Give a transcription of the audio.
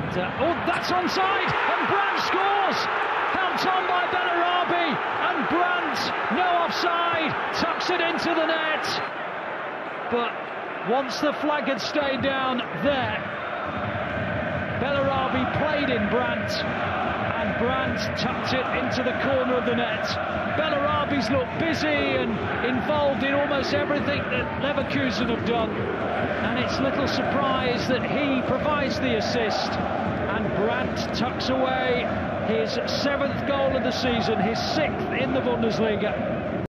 Oh, that's onside, and Brandt scores! Helped on by Bellarabi, and Brandt, no offside, tucks it into the net. But once the flag had stayed down there, Bellarabi played in Brandt, and Brandt tucked it into the corner of the net. Bellarabi's looked busy and involved in almost everything that Leverkusen have done, and it's little surprise that he provides the assist, and Brandt tucks away his 7th goal of the season, his 6th in the Bundesliga.